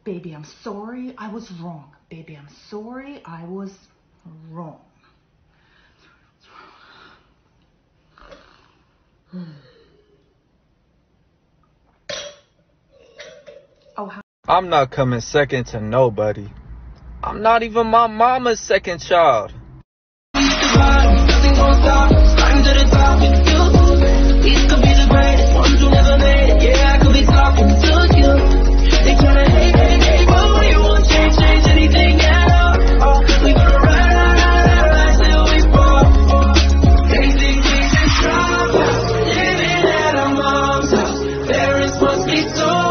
Baby, I'm sorry, I was wrong. Baby, I'm sorry, I was wrong. I'm not coming second to nobody. I'm not even my mama's second child. Nothing gon' stop us. Climb to the top with you. These could be the greatest ones who never made it. Yeah, I could be talking to you. They tryna hate, but we won't change anything at all. We gonna ride till we fall. They think we should stop us. Living at our mom's house. Parents must be so